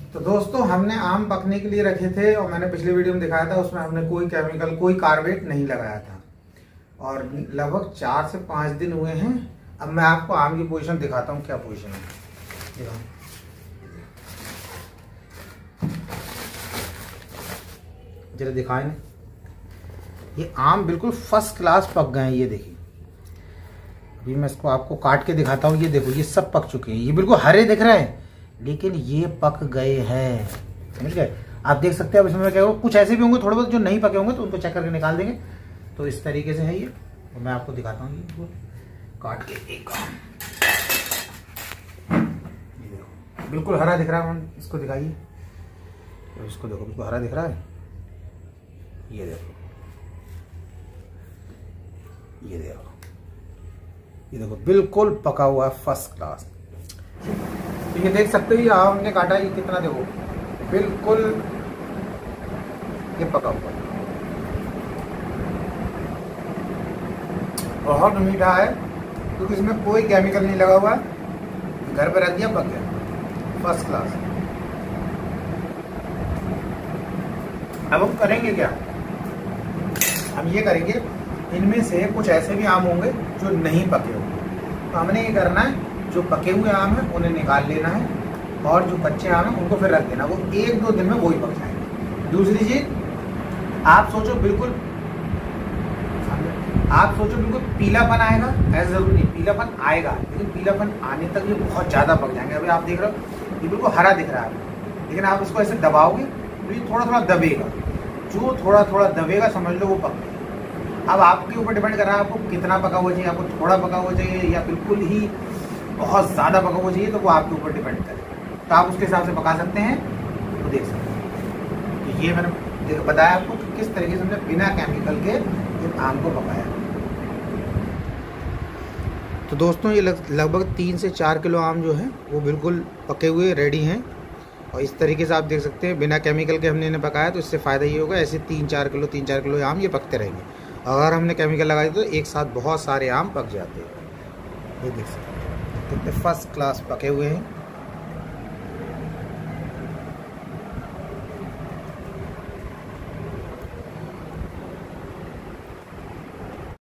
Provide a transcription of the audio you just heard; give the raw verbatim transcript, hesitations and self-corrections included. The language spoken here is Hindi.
तो दोस्तों हमने आम पकने के लिए रखे थे और मैंने पिछले वीडियो में दिखाया था, उसमें हमने कोई केमिकल कोई कार्बेट नहीं लगाया था और लगभग चार से पाँच दिन हुए हैं। अब मैं आपको आम की पोजीशन दिखाता हूँ, क्या पोजीशन है। जरा दिखाएं ना, ये आम बिल्कुल फर्स्ट क्लास पक गए हैं। ये देखिए, अभी मैं इसको आपको काट के दिखाता हूँ। ये देखो, ये सब पक चुके हैं। ये बिल्कुल हरे दिख रहे हैं लेकिन ये पक गए हैं, समझ गए। आप देख सकते हैं। अब इसमें क्या होगा, कुछ ऐसे भी होंगे थोड़े बहुत जो नहीं पके होंगे तो उनको चेक करके निकाल देंगे। तो इस तरीके से है ये, और मैं आपको दिखाता हूँ ये काट के एक आम। ये देखो बिल्कुल हरा दिख रहा है, इसको दिखाइए। तो इसको देखो बिल्कुल हरा दिख रहा है। ये देखो, ये देखो, ये देखो बिल्कुल पका हुआ है फर्स्ट क्लास। ये देख सकते हो, ये आम हमने काटा, ये कितना देखो बिल्कुल ये पका हुआ, बहुत मीठा है क्योंकि इसमें कोई केमिकल नहीं लगा हुआ है। घर पे रख दिया, पक गया फर्स्ट क्लास। अब हम करेंगे क्या, हम ये करेंगे, इनमें से कुछ ऐसे भी आम होंगे जो नहीं पके होंगे, तो हमने ये करना है, जो पके हुए आम है उन्हें निकाल लेना है और जो कच्चे आम है उनको फिर रख देना। वो एक दो दिन में वही पक जाएंगे। दूसरी चीज, आप सोचो बिल्कुल आप सोचो बिल्कुल पीलापन आएगा, ऐसा जरूरी नहीं, पीलापन आएगा लेकिन पीलापन आने तक ये बहुत ज्यादा पक जाएंगे। अभी आप देख रहे हो ये बिल्कुल हरा दिख रहा है, लेकिन आप इसको ऐसे दबाओगे तो ये थोड़ा थोड़ा दबेगा। जो थोड़ा थोड़ा दबेगा समझ लो वो पक गया। अब आपके ऊपर डिपेंड कर रहा है आपको कितना पका हुआ चाहिए, आपको थोड़ा पका हुआ चाहिए या बिल्कुल ही बहुत ज़्यादा पका हुआ चाहिए, तो वो आपके ऊपर डिपेंड करेगा। तो आप उसके हिसाब से पका सकते हैं, तो देख सकते हैं। तो ये मैंने बताया आपको कि किस तरीके से हमने बिना केमिकल के इन आम को पकाया। तो दोस्तों ये लगभग तीन से चार किलो आम जो है वो बिल्कुल पके हुए रेडी हैं और इस तरीके से आप देख सकते हैं बिना केमिकल के हमने इन्हें पकाया। तो इससे फ़ायदा ये होगा, ऐसे तीन चार किलो तीन चार किलो आम ये पकते रहेंगे। अगर हमने केमिकल लगा दिया तो एक साथ बहुत सारे आम पक जाते हैं। ये देख सकते हैं कितने फर्स्ट क्लास पके हुए हैं।